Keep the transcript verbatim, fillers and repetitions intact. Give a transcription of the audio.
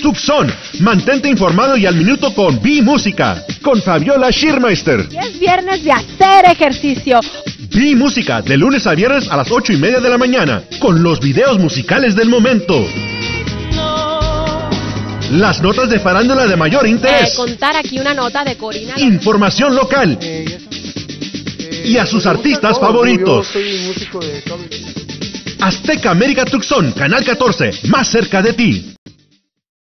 Tucson. Mantente informado y al minuto con B Música, con Fabiola Schirmeister. Y es viernes de hacer ejercicio. B Música, de lunes a viernes a las ocho y media de la mañana, con los videos musicales del momento. Las notas de farándula de mayor interés. Eh, contar aquí una nota de Corina. Información local. Y a sus artistas favoritos. Yo soy músico de cable. Azteca América Tucson, Canal catorce, más cerca de ti.